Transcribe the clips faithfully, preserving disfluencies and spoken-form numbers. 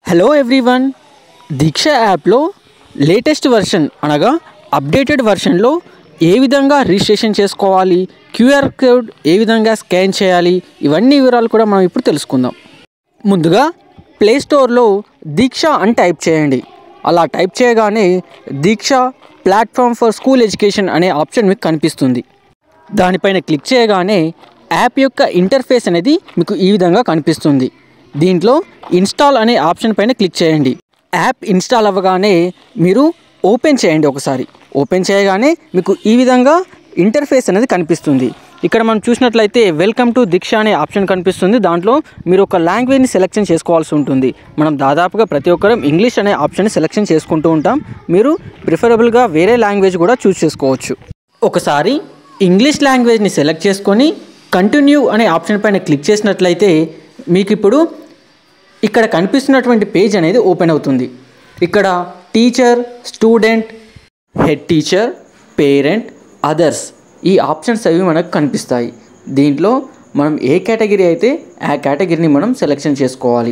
Hello everyone, Diksha యాప్లో latest version అనగా updated వర్షన్లో ఏ విధంగా రిజిస్ట్రేషన్ చేసుకోవాలి, క్యూఆర్ కోడ్ ఏ విధంగా స్కాన్ చేయాలి, ఇవన్నీ వివరాలు కూడా మనం ఇప్పుడు తెలుసుకుందాం. ముందుగా ప్లే స్టోర్లో దీక్ష అని టైప్ చేయండి. అలా టైప్ చేయగానే Diksha platform for school education అనే ఆప్షన్ మీకు కనిపిస్తుంది. దానిపైన క్లిక్ చేయగానే యాప్ యొక్క ఇంటర్ఫేస్ అనేది మీకు ఈ విధంగా కనిపిస్తుంది. దీంట్లో ఇన్స్టాల్ అనే ఆప్షన్ పైన క్లిక్ చేయండి. యాప్ ఇన్స్టాల్ అవ్వగానే మీరు ఓపెన్ చేయండి. ఒకసారి ఓపెన్ చేయగానే మీకు ఈ విధంగా ఇంటర్ఫేస్ అనేది కనిపిస్తుంది. ఇక్కడ మనం చూసినట్లయితే వెల్కమ్ టు దీక్ష అనే ఆప్షన్ కనిపిస్తుంది. దాంట్లో మీరు ఒక లాంగ్వేజ్ని సెలెక్షన్ చేసుకోవాల్సి ఉంటుంది. మనం దాదాపుగా ప్రతి ఒక్కరం ఇంగ్లీష్ అనే ఆప్షన్ సెలెక్షన్ చేసుకుంటూ ఉంటాం. మీరు ప్రిఫరబుల్గా వేరే లాంగ్వేజ్ కూడా చూస్ చేసుకోవచ్చు. ఒకసారి ఇంగ్లీష్ లాంగ్వేజ్ని సెలెక్ట్ చేసుకొని కంటిన్యూ అనే ఆప్షన్ పైన క్లిక్ చేసినట్లయితే మీకు ఇప్పుడు ఇక్కడ కనిపిస్తున్నటువంటి పేజ్ అనేది ఓపెన్ అవుతుంది. ఇక్కడ teacher, student, head teacher, parent, others ఈ ఆప్షన్స్ అవి మనకు కనిపిస్తాయి. దీంట్లో మనం ఏ కేటగిరీ అయితే ఆ కేటగిరీని మనం సెలెక్షన్ చేసుకోవాలి.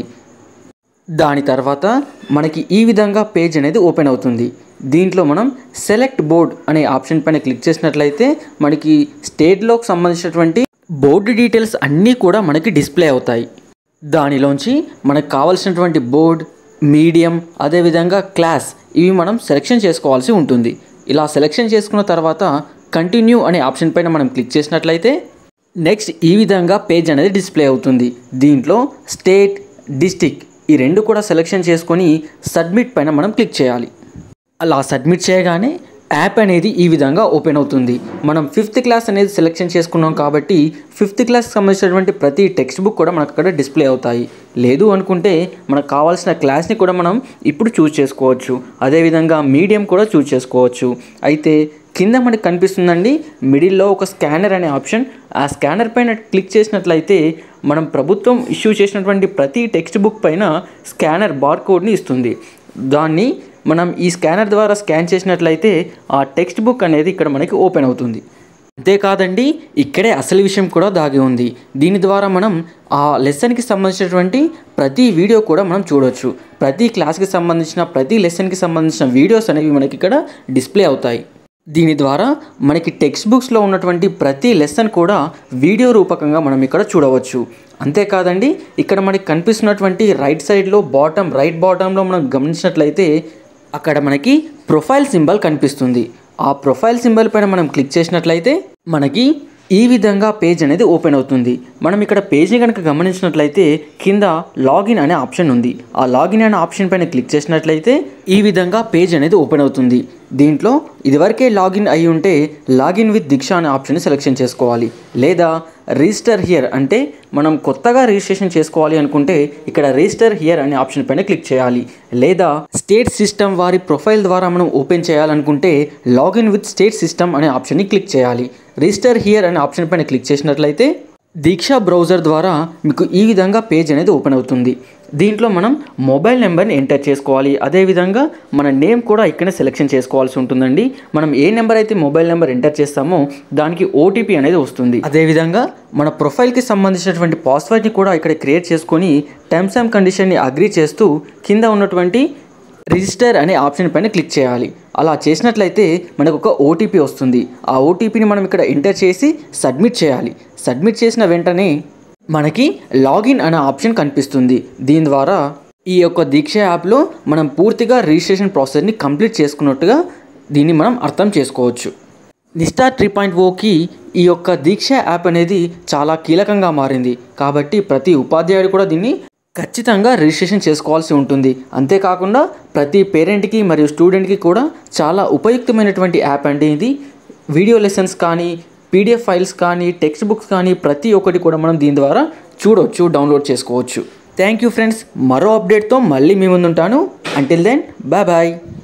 దాని తర్వాత మనకి ఈ విధంగా పేజ్ అనేది ఓపెన్ అవుతుంది. దీంట్లో మనం సెలెక్ట్ బోర్డ్ అనే ఆప్షన్ పైన క్లిక్ చేసినట్లయితే మనకి స్టేట్లోకి సంబంధించినటువంటి బోర్డు డీటెయిల్స్ అన్నీ కూడా మనకి డిస్ప్లే అవుతాయి. దానిలోంచి మనకు కావాల్సినటువంటి బోర్డ్, మీడియం, అదేవిధంగా క్లాస్ ఇవి మనం సెలెక్షన్ చేసుకోవాల్సి ఉంటుంది. ఇలా సెలెక్షన్ చేసుకున్న తర్వాత కంటిన్యూ అనే ఆప్షన్ పైన మనం క్లిక్ చేసినట్లయితే నెక్స్ట్ ఈ విధంగా పేజ్ అనేది డిస్ప్లే అవుతుంది. దీంట్లో స్టేట్, డిస్ట్రిక్ట్ ఈ రెండు కూడా సెలెక్షన్ చేసుకొని సబ్మిట్ పైన మనం క్లిక్ చేయాలి. అలా సబ్మిట్ చేయగానే యాప్ అనేది ఈ విధంగా ఓపెన్ అవుతుంది. మనం ఫిఫ్త్ క్లాస్ అనేది సెలెక్షన్ చేసుకున్నాం కాబట్టి ఫిఫ్త్ క్లాస్కి సంబంధించినటువంటి ప్రతి టెక్స్ట్ బుక్ కూడా మనకు అక్కడ డిస్ప్లే అవుతాయి. లేదు అనుకుంటే మనకు కావాల్సిన క్లాస్ని కూడా మనం ఇప్పుడు చూస్ చేసుకోవచ్చు. అదేవిధంగా మీడియం కూడా చూస్ చేసుకోవచ్చు. అయితే కింద మనకు కనిపిస్తుందండి మిడిల్లో ఒక స్కానర్ అనే ఆప్షన్. ఆ స్కానర్ పైన క్లిక్ చేసినట్లయితే మనం ప్రభుత్వం ఇష్యూ చేసినటువంటి ప్రతి టెక్స్ట్ బుక్ పైన స్కానర్ బార్ కోడ్ని ఇస్తుంది. దాన్ని మనం ఈ స్కానర్ ద్వారా స్కాన్ చేసినట్లయితే ఆ టెక్స్ట్ బుక్ అనేది ఇక్కడ మనకి ఓపెన్ అవుతుంది. అంతేకాదండి, ఇక్కడే అసలు విషయం కూడా దాగి ఉంది. దీని ద్వారా మనం ఆ లెసన్కి సంబంధించినటువంటి ప్రతి వీడియో కూడా మనం చూడవచ్చు. ప్రతి క్లాస్కి సంబంధించిన ప్రతి లెసన్కి సంబంధించిన వీడియోస్ అనేవి మనకి ఇక్కడ డిస్ప్లే అవుతాయి. దీని ద్వారా మనకి టెక్స్ట్ బుక్స్లో ఉన్నటువంటి ప్రతి లెసన్ కూడా వీడియో రూపకంగా మనం ఇక్కడ చూడవచ్చు. అంతేకాదండి, ఇక్కడ మనకి కనిపిస్తున్నటువంటి రైట్ సైడ్లో బాటమ్ రైట్ బాటంలో మనం గమనించినట్లయితే అక్కడ మనకి ప్రొఫైల్ సింబల్ కనిపిస్తుంది. ఆ ప్రొఫైల్ సింబల్ పైన మనం క్లిక్ చేసినట్లయితే మనకి ఈ విధంగా పేజ్ అనేది ఓపెన్ అవుతుంది. మనం ఇక్కడ పేజ్ని కనుక గమనించినట్లయితే కింద లాగిన్ అనే ఆప్షన్ ఉంది. ఆ లాగిన్ అనే ఆప్షన్ పైన క్లిక్ చేసినట్లయితే ఈ విధంగా పేజ్ అనేది ఓపెన్ అవుతుంది. దీంట్లో ఇదివరకే లాగిన్ అయి ఉంటే లాగిన్ విత్ దీక్ష అనే ఆప్షన్ సెలెక్షన్ చేసుకోవాలి. లేదా రిజిస్టర్ హియర్ అంటే మనం కొత్తగా రిజిస్ట్రేషన్ చేసుకోవాలి అనుకుంటే ఇక్కడ రిజిస్టర్ హియర్ అనే ఆప్షన్ పైన క్లిక్ చేయాలి. లేదా స్టేట్ సిస్టమ్ వారి ప్రొఫైల్ ద్వారా మనం ఓపెన్ చేయాలనుకుంటే లాగిన్ విత్ స్టేట్ సిస్టమ్ అనే ఆప్షన్ని క్లిక్ చేయాలి. రిజిస్టర్ హియర్ అనే ఆప్షన్ పైన క్లిక్ చేసినట్లయితే దీక్ష బ్రౌజర్ ద్వారా మీకు ఈ విధంగా పేజ్ అనేది ఓపెన్ అవుతుంది. దీంట్లో మనం మొబైల్ నెంబర్ని ఎంటర్ చేసుకోవాలి. అదేవిధంగా మన నేమ్ కూడా ఇక్కడనే సెలెక్షన్ చేసుకోవాల్సి ఉంటుందండి. మనం ఏ నెంబర్ అయితే మొబైల్ నెంబర్ ఎంటర్ చేస్తామో దానికి ఓటీపీ అనేది వస్తుంది. అదేవిధంగా మన ప్రొఫైల్కి సంబంధించినటువంటి పాస్వర్డ్ని కూడా ఇక్కడ క్రియేట్ చేసుకొని టర్మ్స్ అండ్ కండిషన్ని అగ్రీ చేస్తూ కింద ఉన్నటువంటి రిజిస్టర్ అనే ఆప్షన్ పైన క్లిక్ చేయాలి. అలా చేసినట్లయితే మనకు ఒక ఓటీపీ వస్తుంది. ఆ ఓటీపీని మనం ఇక్కడ ఎంటర్ చేసి సబ్మిట్ చేయాలి. సబ్మిట్ చేసిన వెంటనే మనకి లాగిన్ అనే ఆప్షన్ కనిపిస్తుంది. దీని ద్వారా ఈ యొక్క దీక్ష యాప్లో మనం పూర్తిగా రిజిస్ట్రేషన్ ప్రాసెస్ని కంప్లీట్ చేసుకున్నట్టుగా దీన్ని మనం అర్థం చేసుకోవచ్చు. నిష్టా త్రీ పాయింట్ ఓకి ఈ యొక్క దీక్ష యాప్ అనేది చాలా కీలకంగా మారింది. కాబట్టి ప్రతి ఉపాధ్యాయుడు కూడా దీన్ని ఖచ్చితంగా రిజిస్ట్రేషన్ చేసుకోవాల్సి ఉంటుంది. అంతేకాకుండా ప్రతి పేరెంట్కి మరియు స్టూడెంట్కి కూడా చాలా ఉపయుక్తమైనటువంటి యాప్ అండి ఇది. వీడియో లెసన్స్ కానీ, పీడిఎఫ్ ఫైల్స్ కానీ, టెక్స్ట్ బుక్స్ కానీ ప్రతి ఒక్కటి కూడా మనం దీని ద్వారా చూడవచ్చు, డౌన్లోడ్ చేసుకోవచ్చు. Thank you friends. మరో అప్డేట్తో మళ్ళీ మీ ముందుంటాను. Until then bye bye.